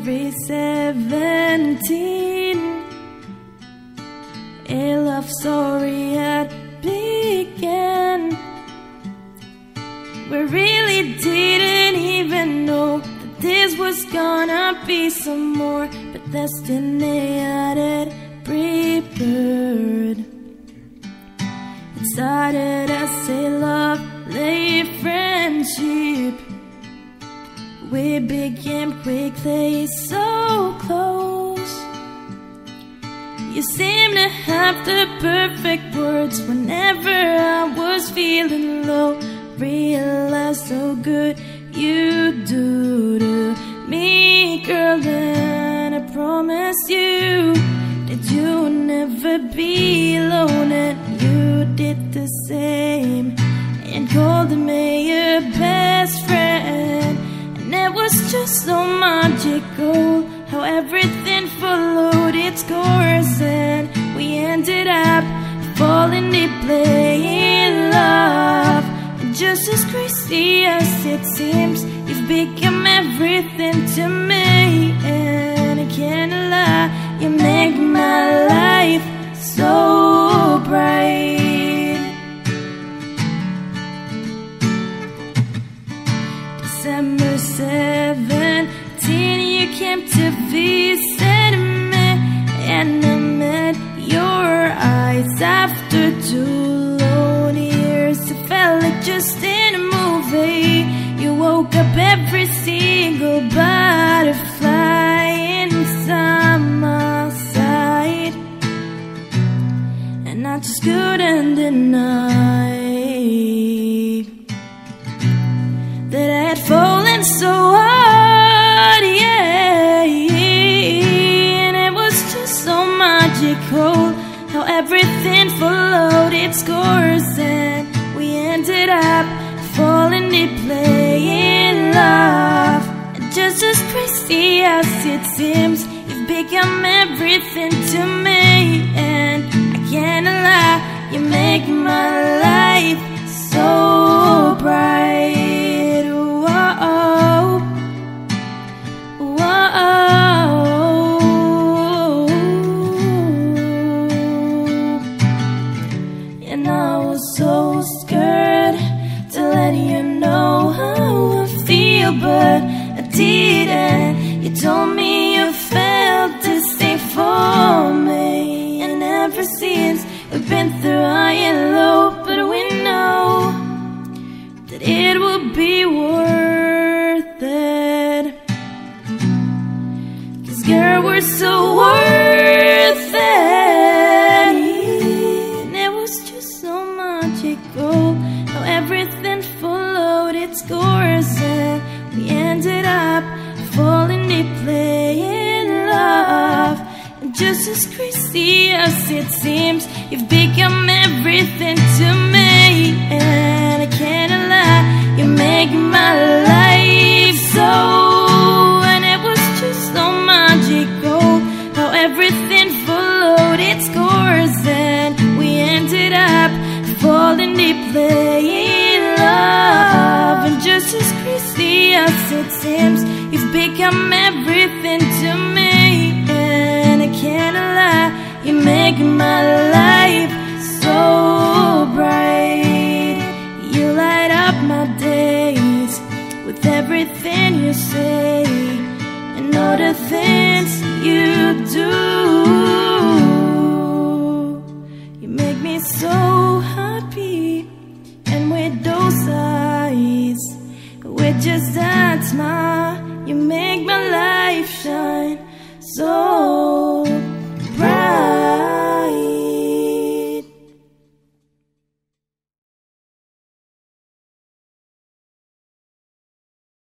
February 17, a love story had begun. We really didn't even know that this was gonna be some more, but destiny had it prepared. It started as a lovely friendship. We became quickly so close. You seemed to have the perfect words whenever I was feeling low. Realized how good you do to me, girl, and I promise you that you'll never be alone. And you did the same and called me your best friend. And it was just so magical how everything followed its course, and we ended up falling deeply in love. And just as crazy as it seems, you've become everything to me, and I can't lie, you make my life so bright. December 17, you came to visit me, and I met your eyes. After 2 lonely years, it felt like just in a movie. You woke up every single butterfly inside my side, and I just couldn't deny that I had fallen so hard, yeah. And it was just so magical how everything followed its course, and we ended up falling deeply in love. And just as crazy as it seems, you've become everything to me, and I can't lie, you make my life so bright. And I was so scared to let you know how I feel, but I didn't. You told me you felt the same for me, and ever since we've been through high and low, but we know that it will be worth it. 'Cause girl, we're so worth it. And it was just so magical how everything followed its course, and we ended up falling deeply in love. And just as crazy as it seems, you've become everything to me, and I can't lie, you make my life so. And it was just so magical how everything followed its course, and we ended up falling deeply in love. And just as crazy as it seems, you've become everything to me, and I can't lie, you make my life so bright. You light up my days with everything you say, and all the things you do. You make me so happy.